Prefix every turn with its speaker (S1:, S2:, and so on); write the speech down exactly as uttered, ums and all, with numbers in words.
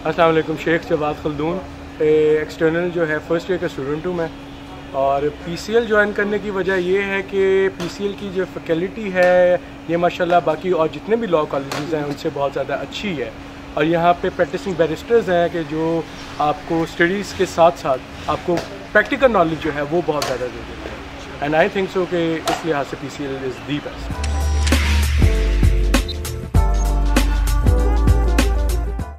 S1: अस्सलाम वालेकुम। Sheikh Jawad Khaldun, external जो है फर्स्ट ईयर का स्टूडेंट हूँ मैं। और पीसीएल ज्वाइन करने की वजह ये है कि पीसीएल की जो फैकल्टी है ये माशाल्लाह बाकी और जितने भी लॉ कॉलेजेस हैं उनसे बहुत ज़्यादा अच्छी है। और यहाँ पे प्रैक्टिसिंग बैरिस्टर्स हैं कि जो आपको स्टडीज़ के साथ साथ आपको प्रैक्टिकल नॉलेज जो है वो बहुत ज़्यादा दे देते हैं। एंड आई थिंक सो कि इस लिहाज से पीसीएल इज़ दी बेस्ट।